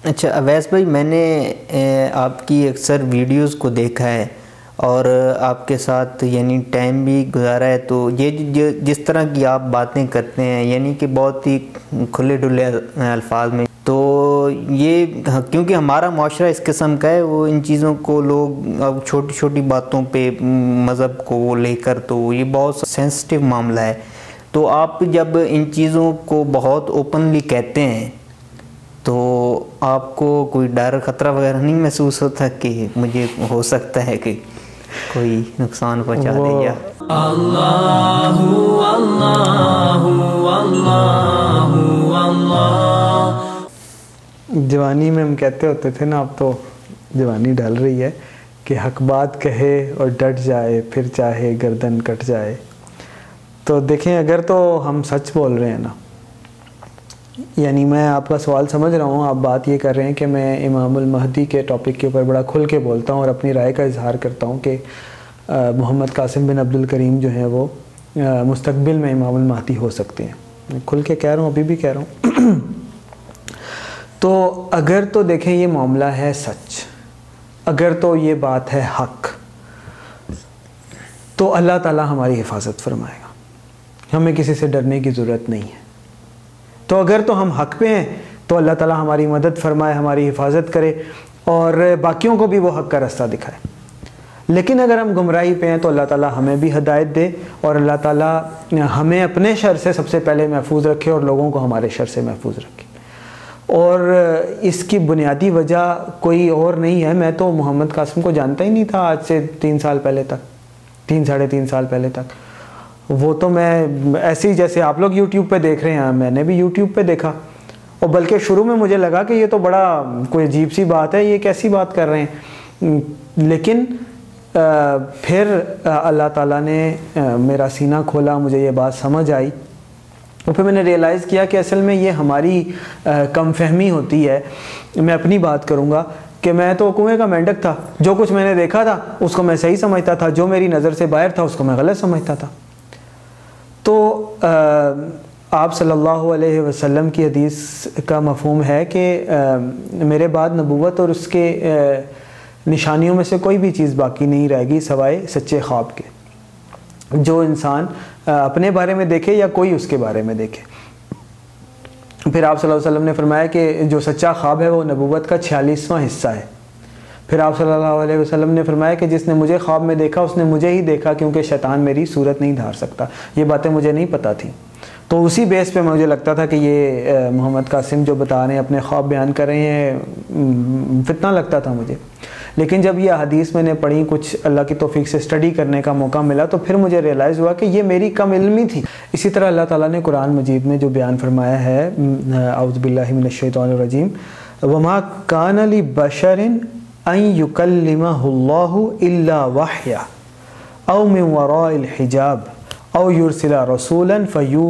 اچھا اویس بھائی، میں نے آپ کی اکثر ویڈیوز کو دیکھا ہے اور آپ کے ساتھ یعنی ٹائم بھی گزارا ہے، تو یہ جس طرح کی آپ باتیں کرتے ہیں یعنی کہ بہت ہی کھلے ڈلے الفاظ میں، تو یہ کیونکہ ہمارا معاشرہ اس قسم کا ہے، وہ ان چیزوں کو لوگ اب چھوٹی چھوٹی باتوں پہ مذہب کو وہ لے کر، تو یہ بہت سینسٹیو معاملہ ہے، تو آپ جب ان چیزوں کو بہت اوپنلی کہتے ہیں تو آپ کو کوئی ڈر خطرہ وغیرہ نہیں محسوس ہوتا کہ مجھے ہو سکتا ہے کہ کوئی نقصان پہنچا دے؟ یا اللہ اللہ اللہ اللہ، جوانی میں ہم کہتے ہوتے تھے نا، اب تو جوانی ڈل رہی ہے کہ حق بات کہے اور ڈٹ جائے، پھر چاہے گردن کٹ جائے۔ تو دیکھیں، اگر تو ہم سچ بول رہے ہیں نا، یعنی میں آپ کا سوال سمجھ رہا ہوں، آپ بات یہ کر رہے ہیں کہ میں امام المہدی کے ٹاپک کے اوپر بڑا کھل کے بولتا ہوں اور اپنی رائے کا اظہار کرتا ہوں کہ محمد قاسم بن عبد الکریم جو ہیں وہ مستقبل میں امام المہدی ہو سکتے ہیں۔ میں کھل کے کہہ رہا ہوں، ابھی بھی کہہ رہا ہوں۔ تو اگر تو دیکھیں یہ معاملہ ہے سچ، اگر تو یہ بات ہے حق، تو اللہ تعالیٰ ہماری حفاظت فرمائے گا، ہمیں کسی سے ڈرنے کی ضرورت نہیں ہے۔ تو اگر تو ہم حق پہ ہیں تو اللہ تعالیٰ ہماری مدد فرمائے، ہماری حفاظت کرے اور باقیوں کو بھی وہ حق کا رستہ دکھائے۔ لیکن اگر ہم گمراہی پہ ہیں تو اللہ تعالیٰ ہمیں بھی ہدایت دے اور اللہ تعالیٰ ہمیں اپنے شر سے سب سے پہلے محفوظ رکھے اور لوگوں کو ہمارے شر سے محفوظ رکھے۔ اور اس کی بنیادی وجہ کوئی اور نہیں ہے، میں تو محمد قاسم کو جانتا ہی نہیں تھا آج سے 3 سال پہلے تک، 3-3.5 سال پہلے تک۔ وہ تو میں ایسے ہی جیسے آپ لوگ یوٹیوب پہ دیکھ رہے ہیں، میں نے بھی یوٹیوب پہ دیکھا، اور بلکہ شروع میں مجھے لگا کہ یہ تو بڑا کوئی عجیب سی بات ہے، یہ کیسی بات کر رہے ہیں۔ لیکن پھر اللہ تعالیٰ نے میرا سینہ کھولا، مجھے یہ بات سمجھ آئی، اور پھر میں نے ریئلائز کیا کہ اصل میں یہ ہماری کم فہمی ہوتی ہے۔ میں اپنی بات کروں گا کہ میں تو کنویں کا مینڈک تھا، جو کچھ میں نے دیکھا تھا اس کو میں صحیح سمجھتا تھا، جو میری نظر سے باہر تھا اس کو میں غلط سمجھتا تھا۔ تو آپ صلی اللہ علیہ وسلم کی حدیث کا مفہوم ہے کہ میرے بعد نبوت اور اس کے نشانیوں میں سے کوئی بھی چیز باقی نہیں رہے گی سوائے سچے خواب کے، جو انسان اپنے بارے میں دیکھے یا کوئی اس کے بارے میں دیکھے۔ پھر آپ صلی اللہ علیہ وسلم نے فرمایا کہ جو سچا خواب ہے وہ نبوت کا 46واں حصہ ہے۔ پھر آپ صلی اللہ علیہ وسلم نے فرمایا کہ جس نے مجھے خواب میں دیکھا اس نے مجھے ہی دیکھا، کیونکہ شیطان میری صورت نہیں دھار سکتا۔ یہ باتیں مجھے نہیں پتہ تھیں، تو اسی بیس پہ مجھے لگتا تھا کہ یہ محمد قاسم جو بتا رہے ہیں، اپنے خواب بیان کر رہے ہیں، فتنہ لگتا تھا مجھے۔ لیکن جب یہ حدیث میں نے پڑھی، کچھ اللہ کی توفیق سے اسٹڈی کرنے کا موقع ملا، تو پھر مجھے ریئلائز ہوا کہ یہ میری کم علمی تھی۔ اسی طرح اللہ تعالیٰ نے قرآن مجید میں جو بیان فرمایا ہے، اعوذ باللہ من الشیطان الرجیم، وَمَا كَانَ لِبَشَرٍ أَن يُكَلِّمَهُ اللَّهُ إِلَّا وَحْيًا أَوْ مِن وَرَاءِ الْحِجَابِ أَوْ يُرْسِلَ رَسُولًا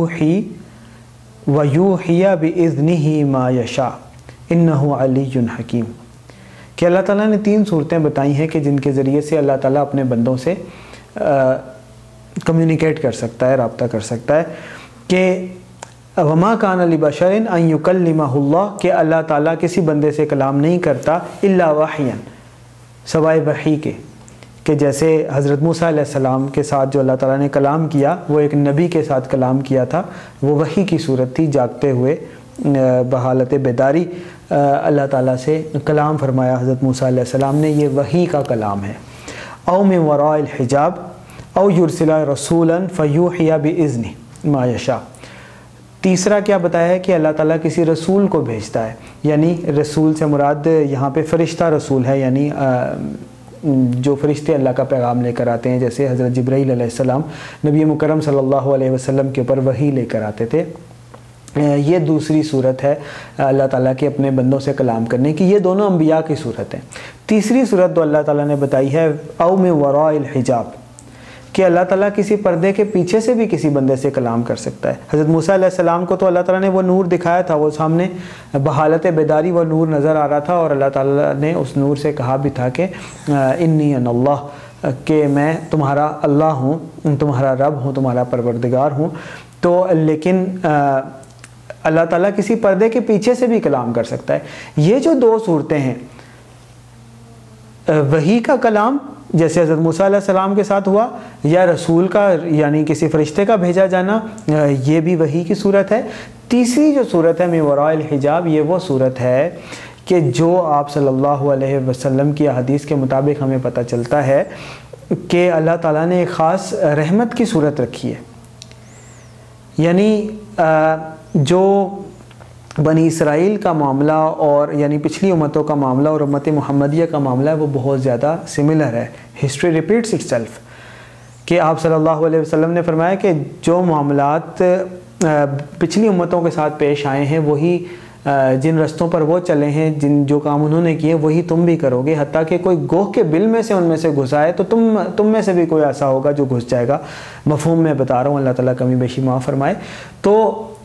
وَيُوحِيَ بِإِذْنِهِ مَا يَشَاءُ إِنَّهُ عَلِيٌّ حَكِيمٌ۔ کہ اللہ تعالیٰ نے 3 صورتیں بتائی ہیں کہ جن کے ذریعے سے اللہ تعالیٰ اپنے بندوں سے کمیونیکیٹ کر سکتا ہے، رابطہ کر سکتا ہے، کہ وَمَا كَانَ لِبَشَرٍ أَن يُكَلِّمَهُ اللَّهُ، کہ اللہ تعالیٰ کسی بندے سے کلام نہیں کرتا إِلَّا وَحْيًا، سوائے وحی کے، کہ جیسے حضرت موسیٰ علیہ السلام کے ساتھ جو اللہ تعالیٰ نے کلام کیا، وہ ایک نبی کے ساتھ کلام کیا تھا، وہ وحی کی صورت تھی، جاگتے ہوئے بحالت بیداری اللہ تعالیٰ سے کلام فرمایا حضرت موسیٰ علیہ السلام نے، یہ وحی کا کلام ہے۔ او من وراء الحجاب او یرسل رسولا فیوحی باذنہ ما یشاء۔ تیسرا کیا بتایا ہے کہ اللہ تعالیٰ کسی رسول کو بھیجتا ہے، یعنی رسول سے مراد یہاں پہ فرشتہ رسول ہے، یعنی جو فرشتے اللہ کا پیغام لے کر آتے ہیں، جیسے حضرت جبرائیل علیہ السلام نبی مکرم صلی اللہ علیہ وسلم کے اوپر وحی لے کر آتے تھے۔ یہ دوسری صورت ہے اللہ تعالیٰ کے اپنے بندوں سے کلام کرنے کی، یہ دونوں انبیاء کی صورت ہیں۔ تیسری صورت تو اللہ تعالیٰ نے بتائی ہے او من وراء الحجاب، کہ اللہ تعالیٰ کسی پردے کے پیچھے سے بھی کسی بندے سے کلام کر سکتا ہے۔ حضرت موسیٰ علیہ السلام کو تو اللہ تعالیٰ نے وہ نور دکھایا تھا، وہ سامنے بحالت بیداری وہ نور نظر آ رہا تھا، اور اللہ تعالیٰ نے اس نور سے کہا بھی تھا کہ انی انا اللہ، کہ میں تمہارا اللہ ہوں، تمہارا رب ہوں، تمہارا پروردگار ہوں۔ تو لیکن اللہ تعالیٰ کسی پردے کے پیچھے سے بھی کلام کر سکتا ہے۔ یہ جو دو صورتیں ہیں، وحی کا کلام جیسے حضرت موسیٰ علیہ السلام کے ساتھ ہوا، یا رسول کا یعنی کسی فرشتے کا بھیجا جانا، یہ بھی وحی کی صورت ہے۔ تیسری جو صورت ہے من وراء الحجاب، یہ وہ صورت ہے کہ جو آپ صلی اللہ علیہ وسلم کی احادیث کے مطابق ہمیں پتہ چلتا ہے کہ اللہ تعالیٰ نے ایک خاص رحمت کی صورت رکھی ہے، یعنی جو بنی اسرائیل کا معاملہ اور یعنی پچھلی امتوں کا معاملہ اور امت محمدیہ کا معاملہ ہے وہ بہت زیادہ سملر ہے، ہسٹری ریپیٹس اٹ سیلف، کہ آپ صلی اللہ علیہ وسلم نے فرمایا کہ جو معاملات پچھلی امتوں کے ساتھ پیش آئے ہیں وہی جن رستوں پر وہ چلے ہیں، جو کام انہوں نے کیے وہی تم بھی کرو گے، حتیٰ کہ کوئی گوہ کے بل میں سے ان میں سے گھس آئے تو تم میں سے بھی کوئی ایسا ہوگا جو گھس جائے گا۔ مفہوم میں بتا رہا ہوں، اللہ تعالیٰ کمی بیشی معاف فرمائے۔ تو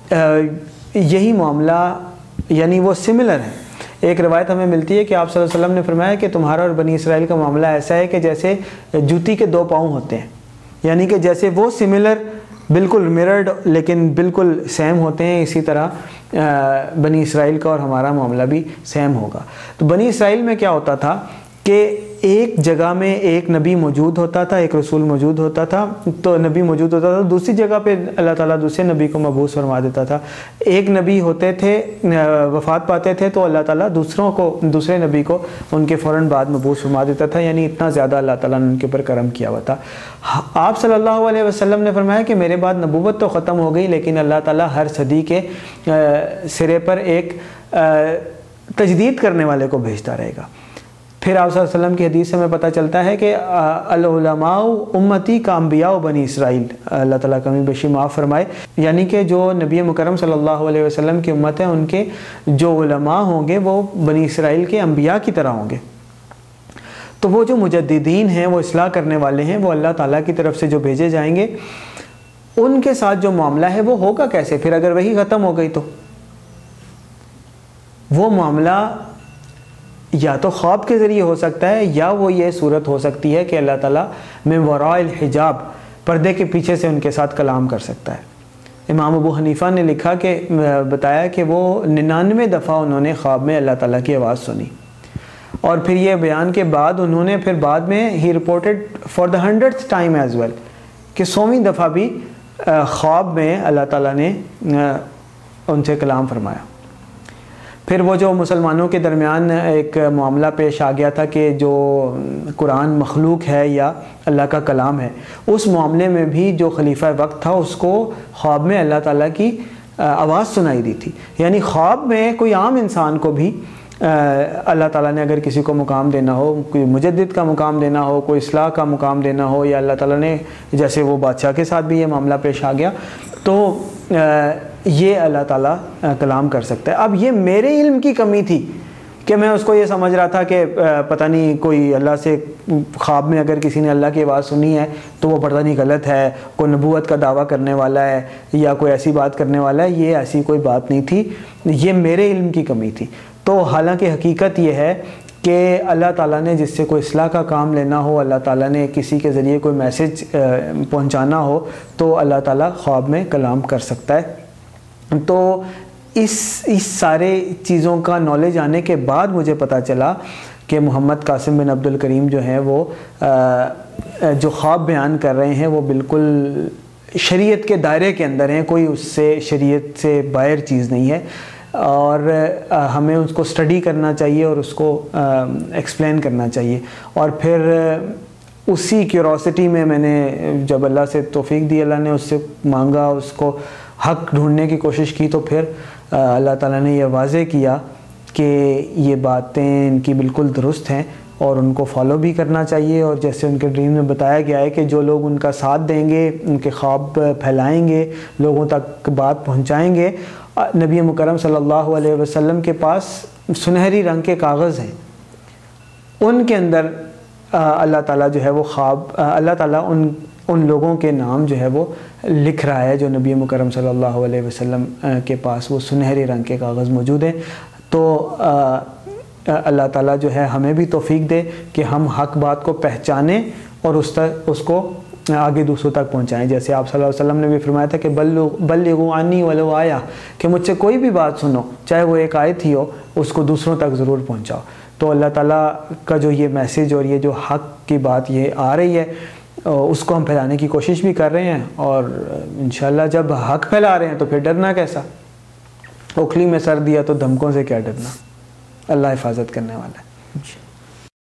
یہی معاملہ یعنی وہ سملر ہے۔ ایک روایت ہمیں ملتی ہے کہ آپ صلی اللہ علیہ وسلم نے فرمایا کہ تمہارا اور بنی اسرائیل کا معاملہ ایسا ہے کہ جیسے جوتی کے دو پاؤں ہوتے ہیں، یعنی کہ جیسے وہ سملر بالکل مررڈ لیکن بالکل سیم ہوتے ہیں، اسی طرح بنی اسرائیل کا اور ہمارا معاملہ بھی سیم ہوگا۔ تو بنی اسرائیل میں کیا ہوتا تھا کہ ایک جگہ میں ایک نبی موجود ہوتا تھا، ایک رسول موجود ہوتا تھا، تو نبی موجود ہوتا تھا، دوسری جگہ پہ اللہ تعالیٰ دوسرے نبی کو مبعوث فرما دیتا تھا۔ ایک نبی ہوتے تھے، وفات پاتے تھے تو اللہ تعالیٰ دوسرے نبی کو ان کے فوراً بعد مبعوث فرما دیتا تھا، یعنی اتنا زیادہ اللہ تعالیٰ نے ان کے اوپر کرم کیا ہوا تھا۔ آپ صلی اللہ علیہ وسلم نے فرمایا کہ میرے بعد نبوت تو ختم ہو گئی، لیکن اللہ تعالیٰ ہر صدی کے سرے پر ایک تجدید کرنے والے کو بھیجتا رہے گا۔ پھر آپ صلی اللہ علیہ وسلم کی حدیث سے ہمیں پتہ چلتا ہے کہ العلماء امتی کا انبیاء و بنی اسرائیل، اللہ تعالیٰ کمی بیشی معاف فرمائے، یعنی کہ جو نبی مکرم صلی اللہ علیہ وسلم کی امت ہے ان کے جو علماء ہوں گے وہ بنی اسرائیل کے انبیاء کی طرح ہوں گے۔ تو وہ جو مجددین ہیں، وہ اصلاح کرنے والے ہیں، وہ اللہ تعالیٰ کی طرف سے جو بھیجے جائیں گے، ان کے ساتھ جو معاملہ ہے وہ ہوگا کیسے؟ پھر اگر وہی ختم ہو گئی تو وہ معاملہ یا تو خواب کے ذریعے ہو سکتا ہے، یا وہ یہ صورت ہو سکتی ہے کہ اللہ تعالیٰ من وراء الحجاب، پردے کے پیچھے سے ان کے ساتھ کلام کر سکتا ہے۔ امام ابو حنیفہ نے لکھا کہ بتایا کہ وہ 99 دفعہ انہوں نے خواب میں اللہ تعالیٰ کی آواز سنی، اور پھر یہ بیان کے بعد انہوں نے پھر بعد میں ہی reported for the 100th time as well کہ 100ویں دفعہ بھی خواب میں اللہ تعالیٰ نے ان سے کلام فرمایا۔ پھر وہ جو مسلمانوں کے درمیان ایک معاملہ پیش آ گیا تھا کہ جو قرآن مخلوق ہے یا اللہ کا کلام ہے، اس معاملے میں بھی جو خلیفہ وقت تھا اس کو خواب میں اللہ تعالیٰ کی آواز سنائی دی تھی، یعنی خواب میں کوئی عام انسان کو بھی اللہ تعالیٰ نے اگر کسی کو مقام دینا ہو، کوئی مجدد کا مقام دینا ہو، کوئی اصلاح کا مقام دینا ہو، یا اللہ تعالیٰ نے جیسے وہ بادشاہ کے ساتھ بھی یہ معاملہ پیش آ گیا تو یہ اللہ تعالیٰ کلام کر سکتا ہے۔ اب یہ میرے علم کی کمی تھی کہ میں اس کو یہ سمجھ رہا تھا کہ پتہ نہیں کوئی اللہ سے خواب میں اگر کسی نے اللہ کی آواز سنی ہے تو وہ پتہ نہیں غلط ہے، کوئی نبوت کا دعویٰ کرنے والا ہے یا کوئی ایسی بات کرنے والا ہے۔ یہ ایسی کوئی بات نہیں تھی، یہ میرے علم کی کمی تھی۔ تو حالانکہ حقیقت یہ ہے کہ اللہ تعالیٰ نے جس سے کوئی اصلاح کا کام لینا ہو، اللہ تعالیٰ نے کسی کے ذریعے کوئی میسج پہنچانا ہو تو اللہ تعالیٰ خواب میں کلام کر سکتا ہے۔ تو اس سارے چیزوں کا نالج آنے کے بعد مجھے پتہ چلا کہ محمد قاسم بن عبد الکریم جو ہیں وہ جو خواب بیان کر رہے ہیں وہ بالکل شریعت کے دائرے کے اندر ہیں، کوئی اس سے شریعت سے باہر چیز نہیں ہے، اور ہمیں اس کو اسٹڈی کرنا چاہیے اور اس کو ایکسپلین کرنا چاہیے۔ اور پھر اسی کیوروسٹی میں نے جب اللہ سے توفیق دی، اللہ نے اس سے مانگا، اس کو حق ڈھونڈنے کی کوشش کی، تو پھر اللہ تعالیٰ نے یہ واضح کیا کہ یہ باتیں ان کی بالکل درست ہیں اور ان کو فالو بھی کرنا چاہیے۔ اور جیسے ان کے ڈریم میں بتایا گیا ہے کہ جو لوگ ان کا ساتھ دیں گے، ان کے خواب پھیلائیں گے، لوگوں تک بات پہنچائیں گے، نبی مکرم صلی اللہ علیہ وسلم کے پاس سنہری رنگ کے کاغذ ہیں، ان کے اندر اللہ تعالیٰ جو ہے وہ خواب، اللہ تعالیٰ ان لوگوں کے نام جو ہے وہ لکھ رہا ہے جو نبی مکرم صلی اللہ علیہ وسلم کے پاس وہ سنہری رنگ کے کاغذ موجود ہیں۔ تو اللہ تعالیٰ جو ہے ہمیں بھی توفیق دے کہ ہم حق بات کو پہچانیں اور اس کو آگے دوسروں تک پہنچائیں. جیسے آپ صلی اللہ علیہ وسلم نے بھی فرمایا تھا کہ بلغوا عنی ولو آیا، کہ مجھ سے کوئی بھی بات سنو چاہے وہ ایک آیت ہی ہو، اس کو دوسروں تک ضرور پہنچاؤ. تو اللہ تعالیٰ کا جو یہ میسیج اور یہ جو حق کی بات یہ آ رہی ہے اس کو ہم پھیلانے کی کوشش بھی کر رہے ہیں، اور انشاءاللہ جب حق پھیلا رہے ہیں تو پھر ڈرنا کیسا؟ اوکھلی میں سر دیا تو دھمکوں سے کیا ڈرنا. اللہ حفاظت کرنے والا ہے.